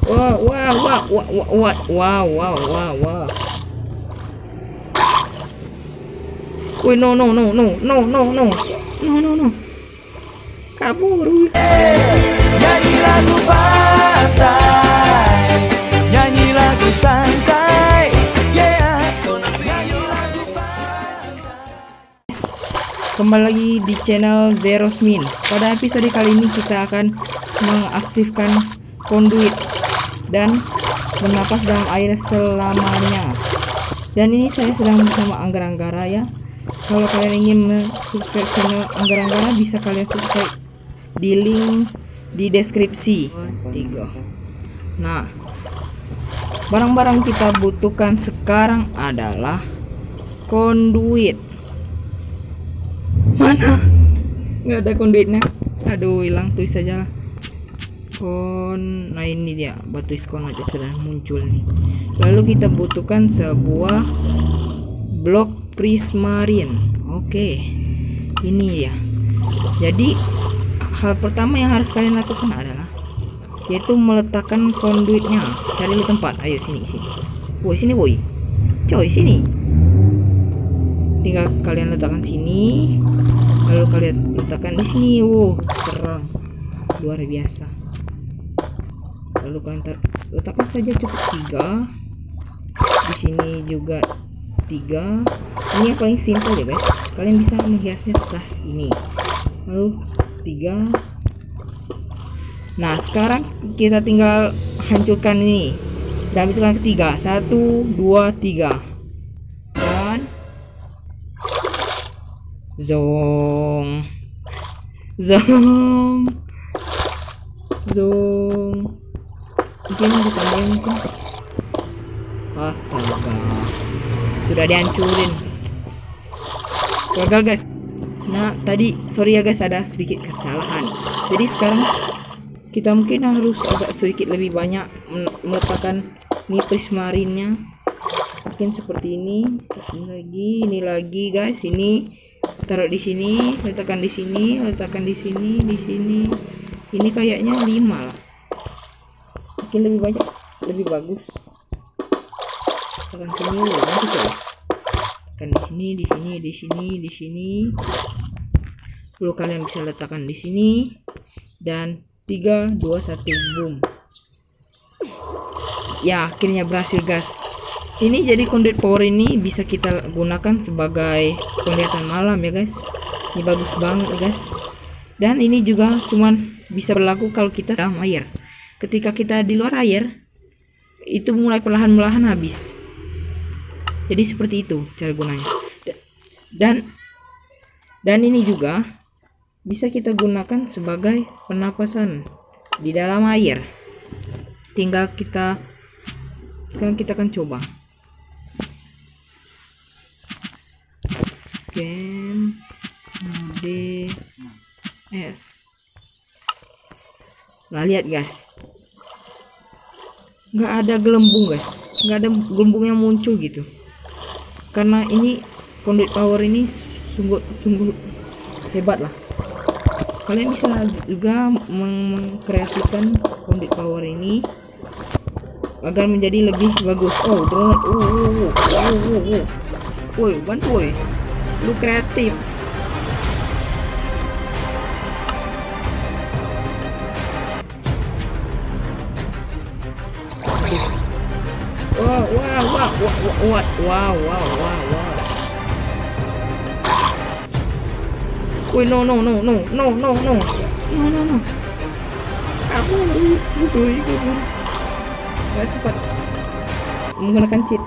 Wah, wah, wah, wah, wah, wah, wah, wah, wah. Wih, no, no, no, no, no, no, no, no, no, no. Kabur. Nyanyi lagu pantai, nyanyi lagu santai, yeah. Nyanyi lagu pantai. Kembali lagi di channel Zerosmin. Pada episode kali ini kita akan mengaktifkan konduit dan bernapas dalam air selamanya. Dan ini saya sedang bersama Anggar-Anggara ya. Kalau kalian ingin subscribe channel Anggar-Anggara bisa kalian subscribe di link di deskripsi. 3. Nah, barang-barang kita butuhkan sekarang adalah konduit. Mana? Nggak ada konduitnya. Aduh, hilang tuh saja lah. Nah ini dia, batu iskon aja sudah muncul nih. Lalu kita butuhkan sebuah blok prismarine. Oke, ini ya. Jadi hal pertama yang harus kalian lakukan adalah yaitu meletakkan konduitnya. Cari tempat. Ayo sini. Woi sini woi. Coy sini. Tinggal kalian letakkan sini. Lalu kalian letakkan di sini. Wow, terang. Luar biasa. Lalu kalian letakkan saja cukup 3. Di sini juga 3. Ini yang paling simpel ya guys. Kalian bisa menghiasnya setelah ini. Lalu 3. Nah sekarang kita tinggal hancurkan ini dan hitungan ketiga. 1, 2, 3 dan zong. Mungkin ditambahin mungkin. Astaga, sudah dihancurin. Gagal guys. Nah tadi sorry ya guys, ada sedikit kesalahan. Jadi sekarang kita mungkin harus agak sedikit lebih banyak meletakkan ini prismarinnya. Mungkin seperti ini. Ini lagi guys. Ini taruh di sini, letakkan di sini, letakkan di sini, di sini. Ini kayaknya 5 lah. Mungkin lebih banyak, lebih bagus. Letakkan sini, nanti coba. Letakkan di sini, di sini, di sini, di sini. Lalu kalian bisa letakkan di sini dan 3, 2, 1 boom. Ya akhirnya berhasil guys. Ini jadi conduit power ini bisa kita gunakan sebagai penglihatan malam ya guys. Ini bagus banget ya guys. Dan ini juga cuman bisa berlaku kalau kita dalam air. Ketika kita di luar air itu mulai perlahan-lahan habis. Jadi seperti itu cara gunanya. Dan ini juga bisa kita gunakan sebagai pernapasan di dalam air. Tinggal sekarang kita akan coba. Game DS. Nah lihat guys, nggak ada gelembung guys, nggak ada gelembung yang muncul gitu. Karena ini conduit power ini sungguh hebat lah. Kalian bisa juga mengkreasikan conduit power ini agar menjadi lebih bagus. Oh drone. Woi bantu woi, lu kreatif. Wow. Woi no. Kabur. Gak sempat menggunakan cheat.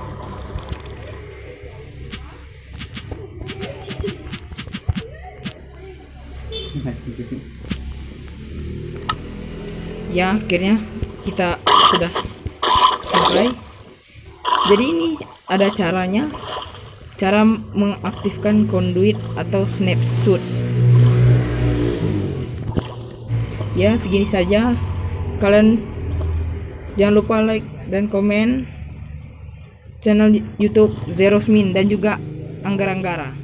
Ya akhirnya kita sudah sampai. Jadi ini ada caranya, cara mengaktifkan conduit atau snapshot. Ya segini saja. Kalian jangan lupa like dan komen channel YouTube Zerosmin dan juga Anggar-Anggara.